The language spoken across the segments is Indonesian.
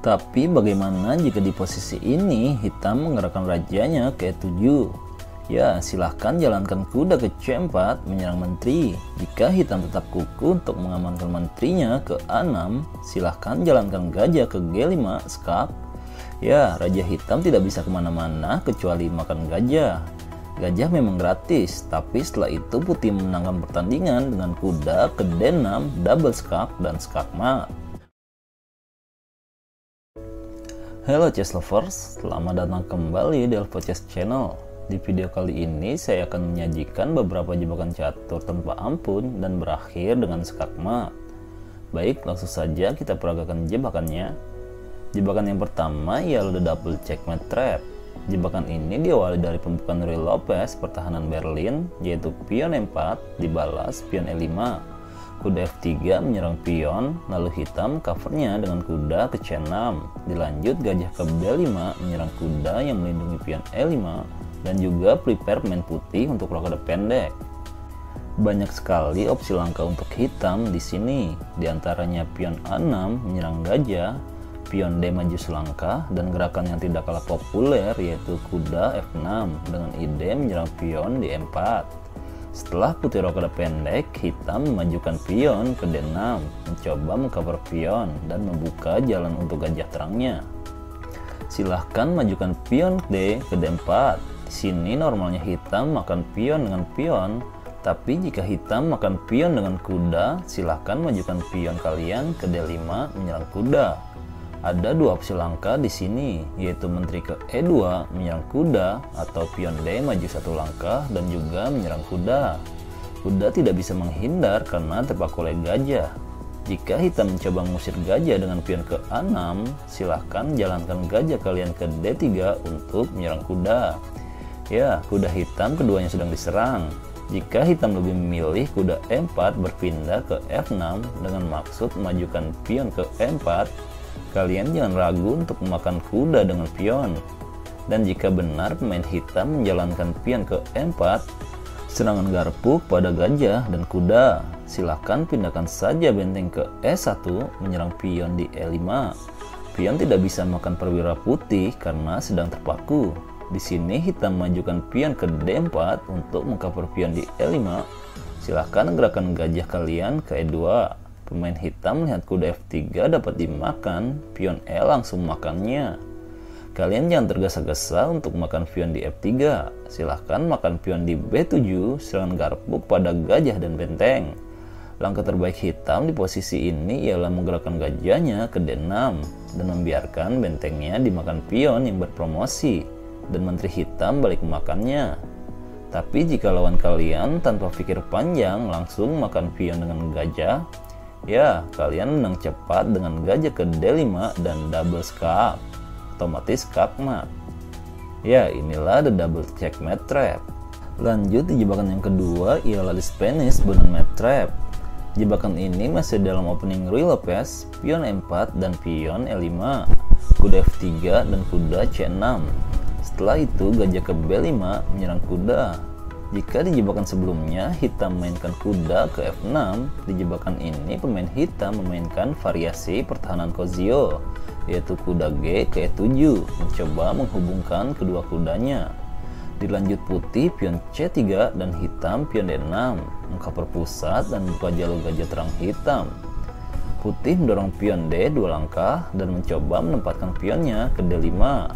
Tapi bagaimana jika di posisi ini hitam menggerakkan rajanya ke E7? Ya, silahkan jalankan kuda ke C4 menyerang menteri. Jika hitam tetap kukuh untuk mengamankan menterinya ke A6, silahkan jalankan gajah ke G5 skak. Ya, raja hitam tidak bisa kemana-mana kecuali makan gajah. Gajah memang gratis, tapi setelah itu putih memenangkan pertandingan dengan kuda ke D6, double skak, dan skak mat. Halo chess lovers, selamat datang kembali di Elvo Chess Channel. Di video kali ini saya akan menyajikan beberapa jebakan catur tanpa ampun dan berakhir dengan skak mat. Baik, langsung saja kita peragakan jebakannya. Jebakan yang pertama ialah the double checkmate trap. Jebakan ini diawali dari pembukaan Ruy Lopez pertahanan Berlin, yaitu pion E4 dibalas pion E5. Kuda F3 menyerang pion, lalu hitam covernya dengan kuda ke C6. Dilanjut gajah ke B5 menyerang kuda yang melindungi pion E5 dan juga prepare pemain putih untuk rokade pendek. Banyak sekali opsi langkah untuk hitam di sini, diantaranya pion A6 menyerang gajah, pion D maju selangkah, dan gerakan yang tidak kalah populer yaitu kuda F6 dengan ide menyerang pion di E4. Setelah putih rokade pendek, hitam memajukan pion ke D6, mencoba mengcover pion dan membuka jalan untuk gajah terangnya. Silahkan majukan pion D ke D4. Di sini normalnya hitam makan pion dengan pion, tapi jika hitam makan pion dengan kuda, silahkan majukan pion kalian ke D5 menyerang kuda. Ada dua opsi langkah di sini, yaitu menteri ke E2 menyerang kuda atau pion D maju satu langkah dan juga menyerang kuda. Kuda tidak bisa menghindar karena terpaku oleh gajah. Jika hitam mencoba mengusir gajah dengan pion ke A6, silahkan jalankan gajah kalian ke D3 untuk menyerang kuda. Ya, kuda hitam keduanya sedang diserang. Jika hitam lebih memilih kuda E4 berpindah ke F6 dengan maksud memajukan pion ke E4, kalian jangan ragu untuk memakan kuda dengan pion. Dan jika benar pemain hitam menjalankan pion ke E4, serangan garpuk pada gajah dan kuda, silahkan pindahkan saja benteng ke E1 menyerang pion di E5. Pion tidak bisa makan perwira putih karena sedang terpaku. Di sini hitam majukan pion ke D4 untuk mengcover pion di E5. Silahkan gerakan gajah kalian ke E2. Pemain hitam melihat kuda F3 dapat dimakan, pion E langsung makannya. Kalian jangan tergesa-gesa untuk makan pion di F3. Silahkan makan pion di B7, serangan garpuk pada gajah dan benteng. Langkah terbaik hitam di posisi ini ialah menggerakkan gajahnya ke D6 dan membiarkan bentengnya dimakan pion yang berpromosi, dan menteri hitam balik memakannya. Tapi jika lawan kalian tanpa pikir panjang langsung makan pion dengan gajah, ya, kalian menang cepat dengan gajah ke D5 dan double skak, otomatis skak mat. Ya, inilah the double checkmate trap. Lanjut di jebakan yang kedua ialah the Spanish bonnet trap. Jebakan ini masih dalam opening Ruy Lopez, pion E4 dan pion E5, kuda F3 dan kuda C6. Setelah itu gajah ke B5 menyerang kuda. Jika di jebakan sebelumnya hitam memainkan kuda ke F6, di jebakan ini pemain hitam memainkan variasi pertahanan Kozio, yaitu kuda G ke E7, mencoba menghubungkan kedua kudanya. Dilanjut putih pion C3 dan hitam pion D6, mengcover pusat dan buka jalur gajah terang hitam. Putih mendorong pion D dua langkah dan mencoba menempatkan pionnya ke D5.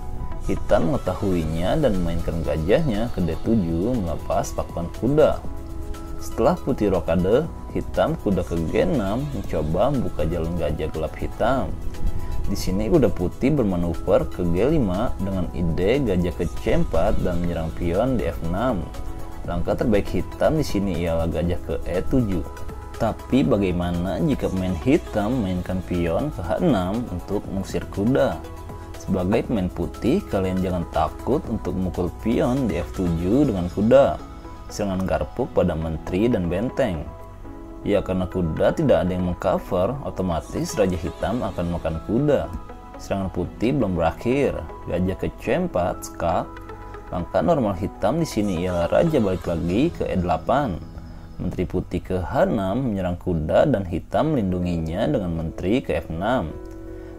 Hitam mengetahuinya dan memainkan gajahnya ke D7 melepas pakuan kuda. Setelah putih rokade, hitam kuda ke G6 mencoba membuka jalan gajah gelap hitam. Di sini kuda putih bermanuver ke G5 dengan ide gajah ke C4 dan menyerang pion di F6. Langkah terbaik hitam di sini ialah gajah ke E7. Tapi bagaimana jika pemain hitam memainkan pion ke H6 untuk mengusir kuda? Sebagai pemain putih, kalian jangan takut untuk memukul pion di F7 dengan kuda. Serangan garpuk pada menteri dan benteng. Ya, karena kuda tidak ada yang mengcover, otomatis raja hitam akan makan kuda. Serangan putih belum berakhir. Gajah ke C4 skak. Langkah normal hitam di sini ialah raja balik lagi ke E8. Menteri putih ke H6 menyerang kuda dan hitam melindunginya dengan menteri ke F6.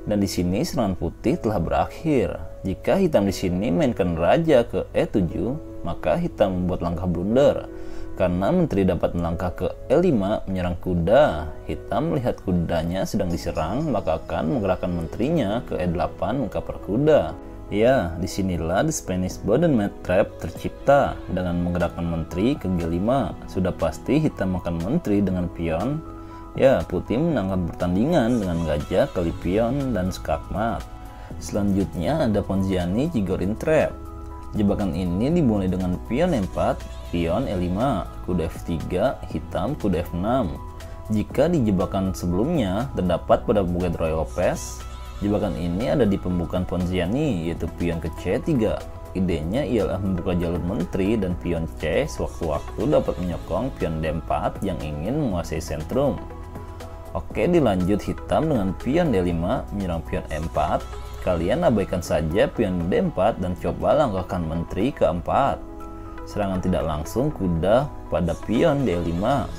Dan di sini serangan putih telah berakhir. Jika hitam di sini mainkan raja ke E7, maka hitam membuat langkah blunder. Karena menteri dapat melangkah ke E5 menyerang kuda. Hitam melihat kudanya sedang diserang, maka akan menggerakkan menterinya ke E8 mengcover kuda. Ya, disinilah the Spanish Bodenmad Trap tercipta dengan menggerakkan menteri ke G5. Sudah pasti hitam makan menteri dengan pion. Ya, putih menangkan pertandingan dengan gajah kali pion dan skakmat. Selanjutnya ada Ponziani Chigorin Trap. Jebakan ini dimulai dengan pion E4, pion E5, kuda F3, hitam kuda F6. Jika di jebakan sebelumnya terdapat pada Buget Roy Lopez, jebakan ini ada di pembukaan Ponziani, yaitu pion ke C3. Idenya ialah membuka jalur menteri dan pion C sewaktu-waktu dapat menyokong pion D4 yang ingin menguasai sentrum. Oke, dilanjut hitam dengan pion D5 menyerang pion E4. Kalian abaikan saja pion D4 dan coba langkahkan menteri ke 4. Serangan tidak langsung kuda pada pion D5.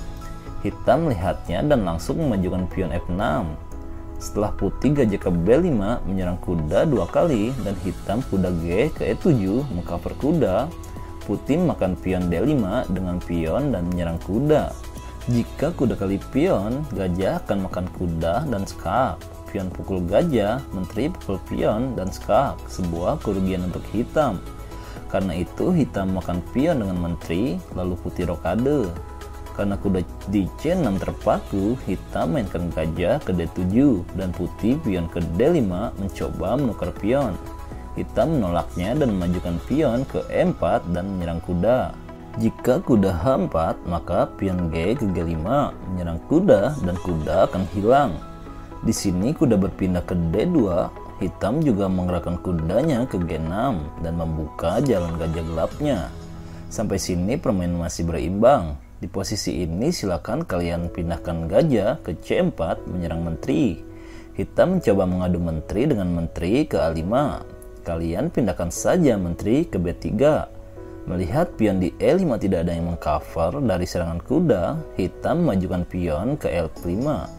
Hitam melihatnya dan langsung memajukan pion F6. Setelah putih gajah ke B5 menyerang kuda 2 kali dan hitam kuda G ke E7 mengcover kuda. Putih makan pion D5 dengan pion dan menyerang kuda. Jika kuda kali pion, gajah akan makan kuda dan skak. Pion pukul gajah, menteri pukul pion dan skak, sebuah kerugian untuk hitam. Karena itu hitam makan pion dengan menteri, lalu putih rokade. Karena kuda di C6 terpaku, hitam mainkan gajah ke D7 dan putih pion ke D5 mencoba menukar pion. Hitam menolaknya dan memajukan pion ke E4 dan menyerang kuda. Jika kuda H4, maka pion G ke G5 menyerang kuda dan kuda akan hilang. Di sini kuda berpindah ke D2, hitam juga menggerakkan kudanya ke G6 dan membuka jalan gajah gelapnya. Sampai sini permainan masih berimbang. Di posisi ini silakan kalian pindahkan gajah ke C4 menyerang menteri. Hitam mencoba mengadu menteri dengan menteri ke A5. Kalian pindahkan saja menteri ke B3. Melihat pion di E5 tidak ada yang mengcover dari serangan kuda, hitam memajukan pion ke L5.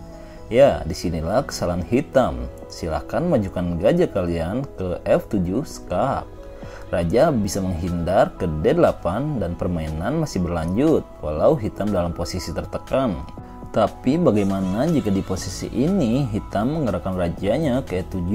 Ya, disinilah kesalahan hitam. Silahkan majukan gajah kalian ke F7 skak. Raja bisa menghindar ke D8 dan permainan masih berlanjut walau hitam dalam posisi tertekan. Tapi bagaimana jika di posisi ini hitam menggerakkan rajanya ke E7?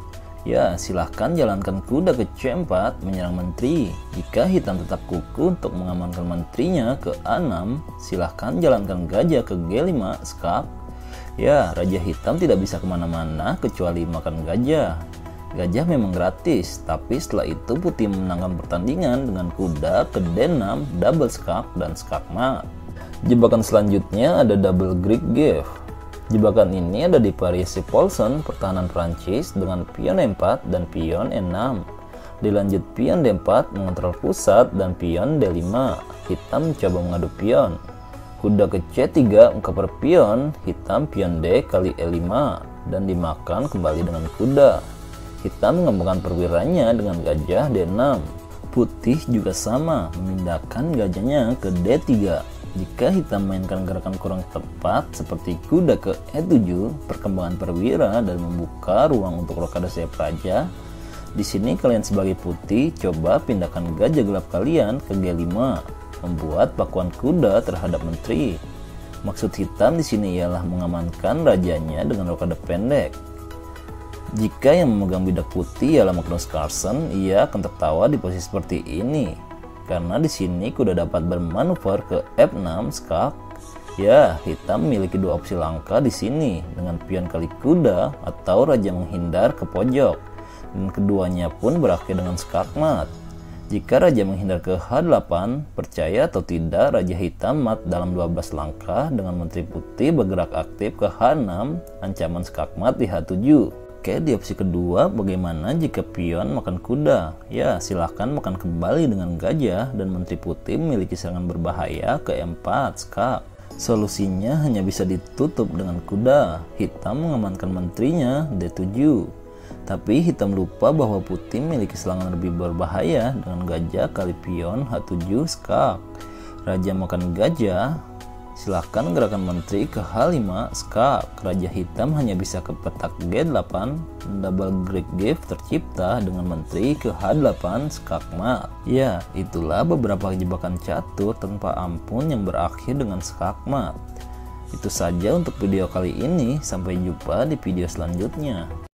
Ya, silahkan jalankan kuda ke C4 menyerang menteri. Jika hitam tetap kuku untuk mengamankan menterinya ke A6, silahkan jalankan gajah ke G5 skak. Ya, raja hitam tidak bisa kemana-mana kecuali makan gajah. Gajah memang gratis, tapi setelah itu putih memenangkan pertandingan dengan kuda ke D6, double skak dan skakmat. Jebakan selanjutnya ada double Greek Gift. Jebakan ini ada di variasi Paulsen pertahanan Prancis dengan pion E4 dan pion E6. Dilanjut pion D4 mengontrol pusat dan pion D5. Hitam mencoba mengadu pion. Kuda ke C3 mengcover pion, hitam pion D kali E5 dan dimakan kembali dengan kuda. Hitam mengembangkan perwiranya dengan gajah D6. Putih juga sama, memindahkan gajahnya ke D3. Jika hitam mainkan gerakan kurang tepat seperti kuda ke E7, perkembangan perwira dan membuka ruang untuk rokade sayap raja, di sini kalian sebagai putih coba pindahkan gajah gelap kalian ke G5, membuat pakuan kuda terhadap menteri. Maksud hitam di sini ialah mengamankan rajanya dengan rokade pendek. Jika yang memegang bidak putih ialah Magnus Carlsen, ia akan tertawa di posisi seperti ini. Karena di sini kuda dapat bermanuver ke F6 skak. Ya, hitam memiliki dua opsi langkah di sini dengan pion kali kuda atau raja menghindar ke pojok. Dan keduanya pun berakhir dengan skakmat. Jika raja menghindar ke H8, percaya atau tidak raja hitam mat dalam 12 langkah dengan menteri putih bergerak aktif ke H6, ancaman skakmat di H7. Oke, di opsi kedua, bagaimana jika pion makan kuda? Ya, silahkan makan kembali dengan gajah dan menteri putih memiliki serangan berbahaya ke E4 skak. Solusinya hanya bisa ditutup dengan kuda. Hitam mengamankan menterinya D7. Tapi hitam lupa bahwa putih memiliki serangan lebih berbahaya dengan gajah kali pion H7 skak. Raja makan gajah. Silahkan gerakan menteri ke H5 skak. Raja hitam hanya bisa ke petak G8. Double Greek gift tercipta dengan menteri ke H8 skak mat. Ya, itulah beberapa jebakan catur tanpa ampun yang berakhir dengan skak mat. Itu saja untuk video kali ini. Sampai jumpa di video selanjutnya.